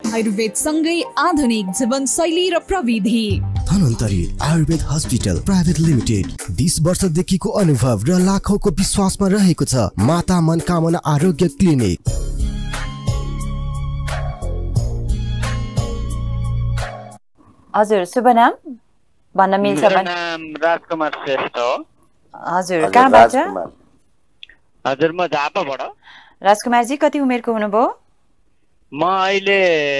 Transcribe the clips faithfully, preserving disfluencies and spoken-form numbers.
आयुर्वेद सँगै आधुनिक जीवनशैली र प्रविधि। Dhanvantari Ayurveda hospital private limited बीस वर्षदेखिको अनुभव र लाखौंको विश्वासमा रहेको छ माता मनकामना आरोग्य क्लिनिक। हजुर शुभ नाम भन्न मिल्छ भने? नाम राजकुमार श्रेष्ठ हो। हजुर कहाँबाट? हजुर म झापाबाट। राजकुमार जी कति उमेरको हुनुभयो? म अहिले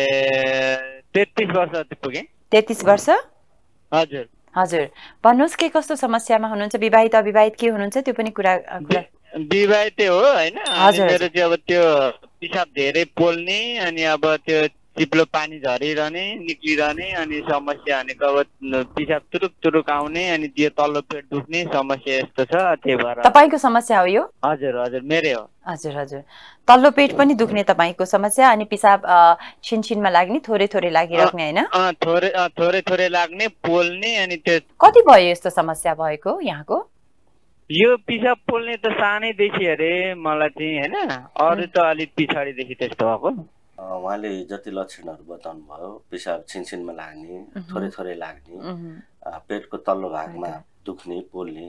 तेत्तीस वर्ष पुगेँ। तेत्तीस वर्ष? हजुर हजुर भन्नुहोस् के कस्तो समस्यामा हुनुहुन्छ? विवाहित अविवाहित के हुनुहुन्छ त्यो पनि कुरा? विवाहित हो हैन। मेरो चाहिँ अब त्यो पिसाब धेरै पोल्ने अनि अब त्यो चिप्लो पानी झरिरहने निक्लिरहने अनि समस्या भनेको अब पिसाब तुरुक तुरुक आउने अनि त्यो तल्लो पेट दुख्ने समस्या यस्तो छ। त्यही भएर तपाईको समस्या हो यो? हजुर हजुर मेरै हो। हजुर हजुर तल्लो पेट पनि दुख्ने तपाईको समस्या अनि पिसाब छिनछिनमा लाग्ने थोरै थोरै लागिराख्ने हैन? अ थोरै थोरै थोरै लाग्ने पोल्ने अनि त्यो कति भयो यस्तो समस्या भएको यहाँको? यो पिसाब पोल्ने त सानैदेखि अरे मलाई चाहिँ हैन, अरु त अलिक पछाडीदेखि त्यस्तो भएको। उहाँले जति लक्षणहरू बताउनु भयो पिसाब छिनछिनमा लाग्ने थोरै थोरै लाग्ने पेटको तल्लो भागमा दुख्ने पोल्ने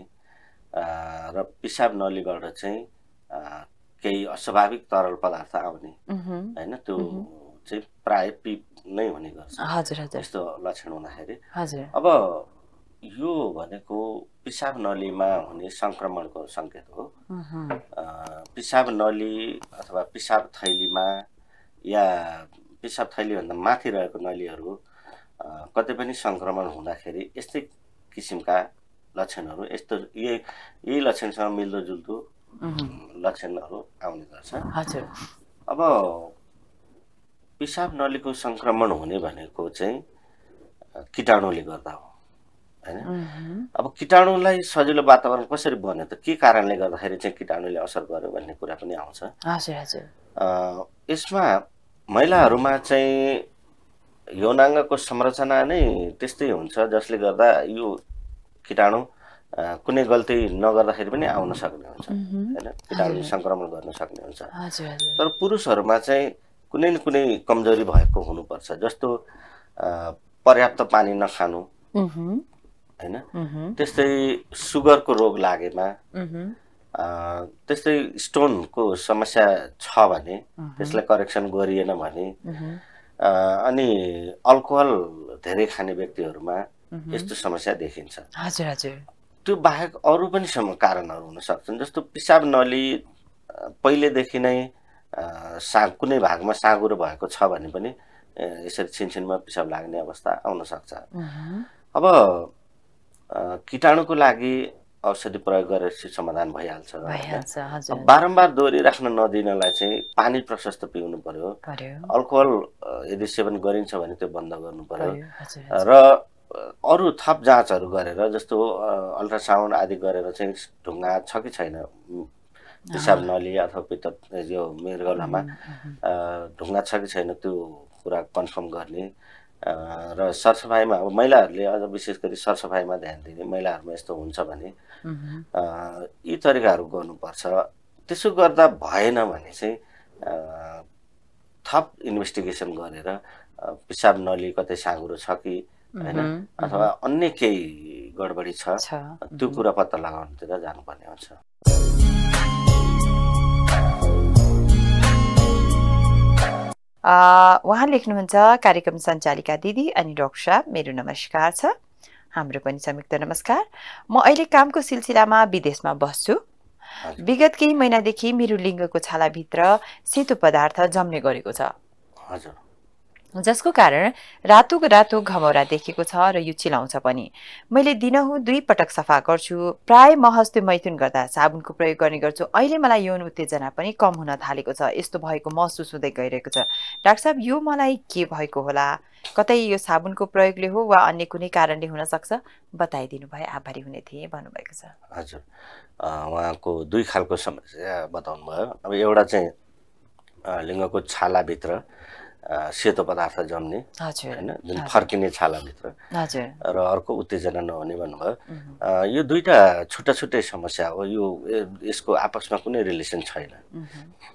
र पिसाब नलीबाट चाहिँ केही अस्वाभाविक तरल पदार्थ आउने हैन त्यो चाहिँ प्राय पिप नै हुने गर्छ। हजुर हजुर यस्तो लक्षण हुँदाखेरि हजुर अब यो भनेको पिसाब नलीमा हुने संक्रमणको संकेत हो। पिसाब नली अथवा पिसाब थैलीमा या पिसाब थैलीभन्दा माथि रहेको नलीहरू कतै पनि संक्रमण हुँदाखेरि यस्तै किसिमका लक्षणहरू यस्तो यही यही लक्षणसँग मिल्दोजुल्दो लक्षणहरू आउने गर्छ। हजुर अब पिसाब नलीको संक्रमण हुने भनेको चाहिँ कीटाणुले गर्दा हो हैन। अब कीटाणुलाई सजिलो वातावरण कसरी बन्यो त के कारणले गर्दाखेरि चाहिँ कीटाणुले असर गर्यो भन्ने कुरा पनि आउँछ। हजुर हजुर यसमा महिलाहरूमा चाहिँ यौनाङ्गको संरचना नै त्यस्तै हुन्छ जसले गर्दा यो कीटाणु कुनै गल्ती नगर्दाखेरि पनि आउन सक्ने हुन्छ हैन, कीटाणुले संक्रमण गर्न सक्ने हुन्छ। तर पुरुषहरूमा चाहिँ कुनै न कुनै कमजोरी भएको हुनुपर्छ, जस्तो पर्याप्त पानी नखानु हैन, त्यस्तै सुगरको रोग लागेमा, त्यस्तै स्टोनको समस्या छ भने त्यसलाई करेक्सन गरिएन भने, अनि अल्कोहल धेरै खाने व्यक्तिहरूमा यस्तो समस्या देखिन्छ। हजुर हजुर त्यो बाहेक अरू पनि कारणहरू हुन सक्छन्, जस्तो पिसाब नली पहिलेदेखि नै सा कुनै भागमा साँघुरो भएको छ भने पनि यसरी छिनछिनमा पिसाब लाग्ने अवस्था आउन सक्छ। अब कीटाणुको लागि औषधि प्रयोग गरेपछि समाधान भइहाल्छ। बारम्बार दोहोरिराख्न नदिनलाई चाहिँ पानी प्रशस्त पिउनु पर्यो। अल्कोहल यदि सेवन गरिन्छ भने त्यो बन्द गर्नु पर्यो र अरू थप जाँचहरू गरेर जस्तो अल्ट्रासाउन्ड आदि गरेर चाहिँ ढुङ्गा छ कि छैन पिसाब नली अथवा पित्त यो मृगौलामा ढुङ्गा छ कि छैन त्यो कुरा कन्फर्म गर्ने र सरसफाइमा अब महिलाहरूले अझ विशेष गरी सरसफाइमा ध्यान दिने, महिलाहरूमा यस्तो हुन्छ भने यी तरिकाहरू गर्नुपर्छ। त्यसो गर्दा भएन भने चाहिँ थप इन्भेस्टिगेसन गरेर पिसाब नली कतै साँघुरो छ कि हैन अथवा अन्य केही गडबडी छ त्यो कुरा पत्ता लगाउनतिर जानुपर्ने हुन्छ। उहाँ लेख्नुहुन्छ कार्यक्रम सञ्चालिका दिदी अनि डाक्टर साहब मेरो नमस्कार छ। हाम्रो पनि संयुक्त नमस्कार। म अहिले कामको सिलसिलामा विदेशमा बस्छु। विगत केही महिनादेखि मेरो लिङ्गको छालाभित्र सेतो पदार्थ जम्ने गरेको छ, जसको कारण रातो रातो घमौरा देखेको छ र यो चिलाउँछ पनि। मैले दिनहुँ दुई पटक सफा गर्छु, प्राय महज त्यो मैथुन गर्दा साबुनको प्रयोग गर्ने गर्छु। अहिले मलाई यौन उत्तेजना पनि कम हुन थालेको छ, यस्तो भएको महसुस हुँदै गइरहेको छ। डाक्टर साहब यो मलाई के भएको होला? कतै यो साबुनको प्रयोगले हो वा अन्य कुनै कारणले हुन सक्छ? बताइदिनु भए आभारी हुने थिएँ भन्नुभएको छ। हजुर उहाँको दुई खालको समस्या बताउनु भयो। अब एउटा चाहिँ लिङ्गको छालाभित्र सेतो पदार्थ जम्ने हैन, जुन फर्किने छालाभित्र, र अर्को उत्तेजना नहुने भन्नुभयो। यो दुईटा छुट्टा छुट्टै समस्या हो, यो यसको आपसमा कुनै रिलेसन छैन।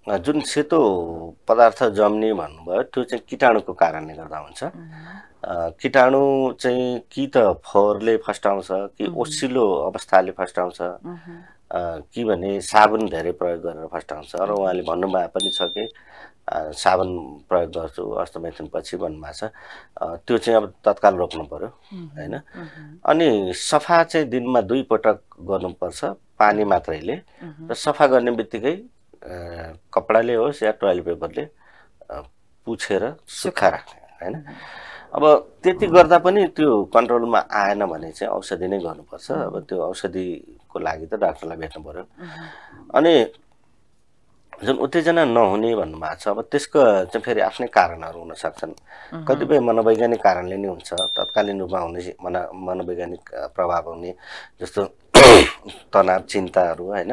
जुन सेतो पदार्थ जम्ने भन्नुभयो त्यो चाहिँ कीटाणुको कारणले गर्दा हुन्छ। कीटाणु चाहिँ कि त फोहोरले फस्टाउँछ कि ओसिलो अवस्थाले फस्टाउँछ कि भने साबुन धेरै प्रयोग गरेर फस्टाउँछ। र उहाँले भन्नुभएको पनि छ कि साबुन प्रयोग गर्छु हस्तमैथुनपछि भन्नुभएको छ। त्यो चाहिँ अब तत्काल रोक्नु पर्यो हैन। अनि सफा चाहिँ दिनमा दुई पटक गर्नुपर्छ पानी मात्रैले। र सफा गर्ने बित्तिकै कपडाले होस् या टोइलेट पेपरले पुछेर सुक्खा राख्ने हैन। अब त्यति गर्दा पनि त्यो कन्ट्रोलमा आएन भने चाहिँ औषधि नै गर्नुपर्छ। अब त्यो औषधिको लागि त डाक्टरलाई भेट्नु पर्यो। अनि जुन उत्तेजना नहुने भन्नुभएको छ अब त्यसको चाहिँ फेरि आफ्नै कारणहरू हुन सक्छन्। कतिपय मनोवैज्ञानिक कारणले नै हुन्छ, तत्कालीन रूपमा हुने मन मनोवैज्ञानिक प्रभाव हुने जस्तो तनाव चिन्ताहरू हैन,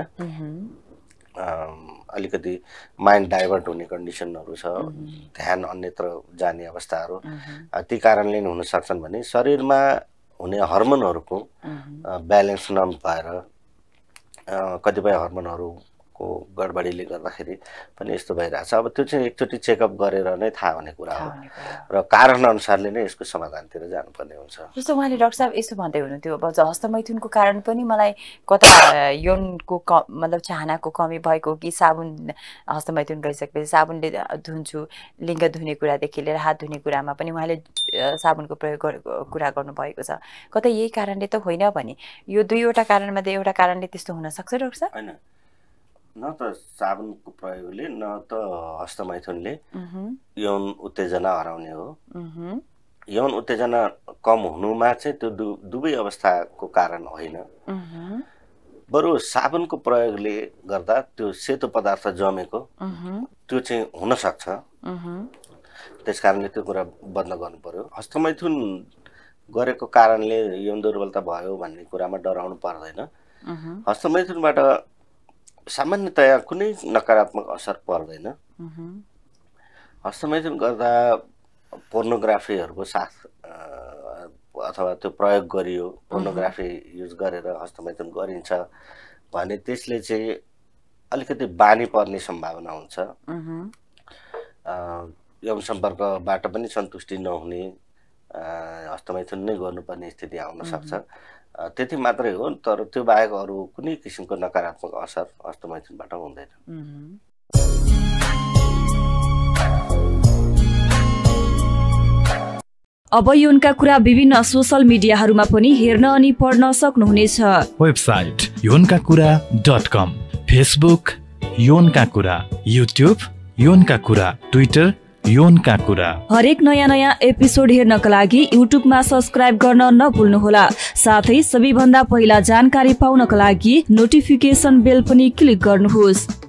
अलिकति माइन्ड डाइभर्ट हुने कन्डिसनहरू छ, ध्यान अन्यत्र जाने अवस्थाहरू ती कारणले नै हुन सक्छन् भने शरीरमा हुने हर्मोनहरूको ब्यालेन्स नभएर कतिपय हर्मोनहरूको गडबडीले गर्दाखेरि पनि यस्तो भइरहेछ। अब त्यो चाहिँ एकचोटि चेकअप गरेर नै थाहा हुने कुरा हो र कारण अनुसारले नै यसको समाधानतिर जानुपर्ने हुन्छ। जस्तो उहाँले डाक्टर साहब यसो भन्दै हुनुहुन्थ्यो अब हस्तमैथुनको कारण पनि मलाई कता यौनको मतलब चाहनाको कमी भएको कि साबुन हस्तमैथुन गरिसकेपछि साबुनले धुन्छु, लिङ्ग धुने कुरादेखि लिएर हात धुने कुरामा पनि उहाँले साबुनको प्रयोग कुरा गर्नुभएको छ। कतै यही कारणले त होइन भने यो दुईवटा कारणमध्ये एउटा कारणले त्यस्तो हुन सक्छ डाक्टर साहब? हैन, न त साबुनको प्रयोगले न त हस्तमैथुनले यौन उत्तेजना हराउने हो। यौन उत्तेजना कम हुनुमा चाहिँ त्यो दुवै अवस्थाको कारण होइन। बरु साबुनको प्रयोगले गर्दा त्यो सेतो पदार्थ जमेको त्यो चाहिँ हुन सक्छ। त्यसकारणले त्यो कुरा बन्द गर्नु पर्यो। हस्तमैथुन गरेको कारणले यौन दुर्बलता भयो भन्ने कुरामा डराउनु पर्दैन। हस्तमैथुनबाट सामान्यतया कुनै नकारात्मक असर पर्दैन। हस्तमैथुन गर्दा पोर्नोग्राफीहरूको साथ अथवा त्यो प्रयोग गरियो, पोर्नोग्राफी युज गरेर हस्तमैथुन गरिन्छ भने त्यसले चाहिँ अलिकति बानी पर्ने सम्भावना हुन्छ। यौन सम्पर्कबाट पनि सन्तुष्टि नहुने, हस्तमैथुन नै गर्नुपर्ने स्थिति आउन सक्छ। त्यति मात्रै हो, तर त्यो बाहेक अरू कुनै किसिमको नकारात्मक असर हस्तमैथुनबाट हुँदैन। अब यौनका कुरा विभिन्न सोशल मिडियाहरूमा पनि हेर्न अनि पढ्न सक्नुहुनेछ। वेबसाइट यौनका कुरा डट कम, फेसबुक यौनका कुरा, युट्युब यौनका कुरा, ट्विटर यौनका कुरा। हरेक नयाँ नयाँ एपिसोड हेर्नका लागि युट्युबमा सब्स्क्राइब गर्न नभुल्नुहोला। साथै सबैभन्दा पहिला जानकारी पाउनका लागि नोटिफिकेसन बेल पनि क्लिक गर्नुहोस्।